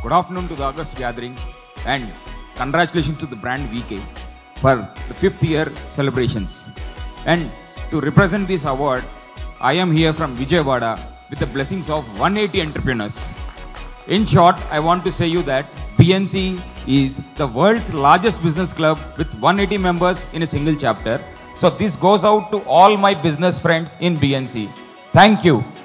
Good afternoon to the August gathering and congratulations to the brand VK for the 5th year celebrations. And to represent this award, I am here from Vijayawada with the blessings of 180 entrepreneurs. In short, I want to say you that BNC is the world's largest business club with 180 members in a single chapter. So this goes out to all my business friends in BNC. Thank you.